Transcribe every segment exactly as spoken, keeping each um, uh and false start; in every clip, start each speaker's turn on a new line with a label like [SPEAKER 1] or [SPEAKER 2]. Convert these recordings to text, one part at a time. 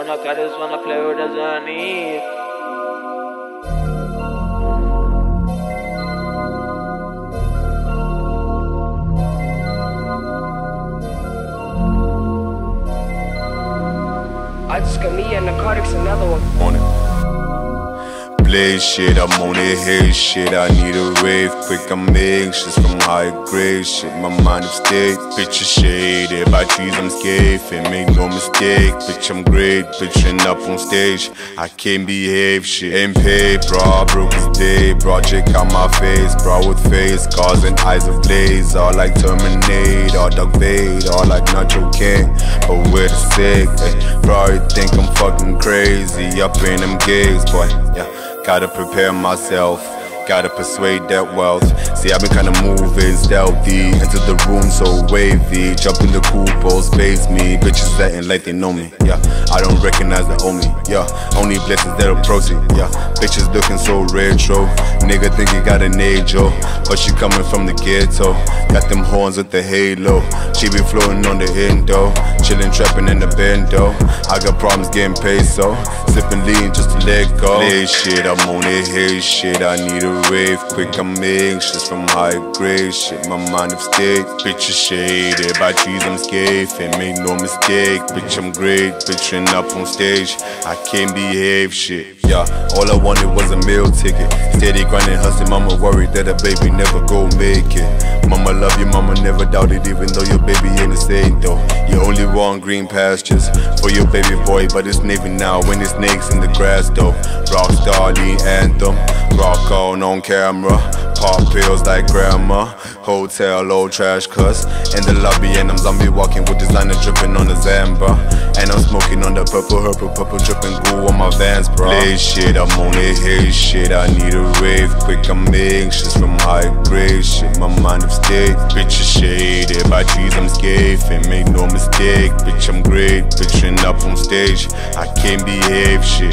[SPEAKER 1] wanna cut this, wanna play with the journey.
[SPEAKER 2] I just got me and narcotics, another one.
[SPEAKER 3] On it. Blaze shit, I'm on it, hey shit, I need a rave quick, I'm anxious from high grade shit, my mind of state. Bitch is shaded, by trees I'm scafing, make no mistake. Bitch I'm great, bitchin' up on stage, I can't behave shit. Ain't paid, bro, broke his day, bro, check out my face, bro with face, cars and eyes of blaze. All like Terminate, all Doug Vade, all like Nacho King, but we're the sick, eh. Bro, you think I'm fucking crazy, up in them gays, boy, yeah. Gotta prepare myself, gotta persuade that wealth. See, I've been kinda moving stealthy into the room so wavy. Jump in the coupe, space me. Bitches acting like they know me, yeah. I don't recognize the only, yeah. Only blessings that'll proceed, yeah. Bitches looking so retro. Nigga think he got an age, oh. But she coming from the ghetto. Got them horns with the halo. She be floating on the endo. Chillin', trapping in the bendo. I got problems getting paid, so sipping lean just to let go. Play shit, I'm on it, hey shit, I need a rave quick, I'm anxious from high grade shit, my mind of state. Bitch is shaded, by trees I'm scafing, make no mistake. Bitch I'm great, bitchin' up on stage, I can't behave shit, yeah. All I wanted was a meal ticket, steady grinding, hustling, mama worried that a baby never go make it. Mama love you, mama never doubted, even though your baby ain't the same though. You only want green pastures for your baby boy, but it's navy now when it's snakes in the grass though. Rockstar lean anthem, rock on on camera, pop pills like grandma. Hotel, old trash cuss in the lobby, and I'm zombie walking with designer dripping on the Zamba. And I'm smoking on the purple purple purple dripping goo on my Vans, bro. Play shit, I'm on it, hey shit, I need a rave quick, I'm anxious from high grade shit, my mind of state. Bitch is shaded, by trees I'm scafing, make no mistake. Bitch I'm great, bitchin' up on stage, I can't behave shit.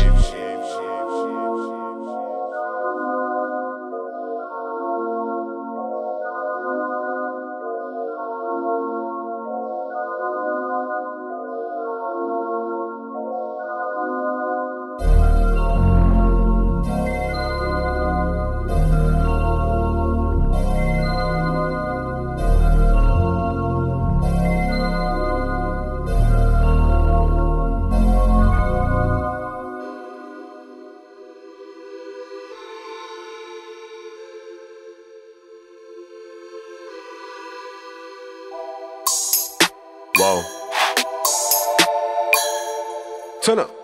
[SPEAKER 3] Wow. Turn up.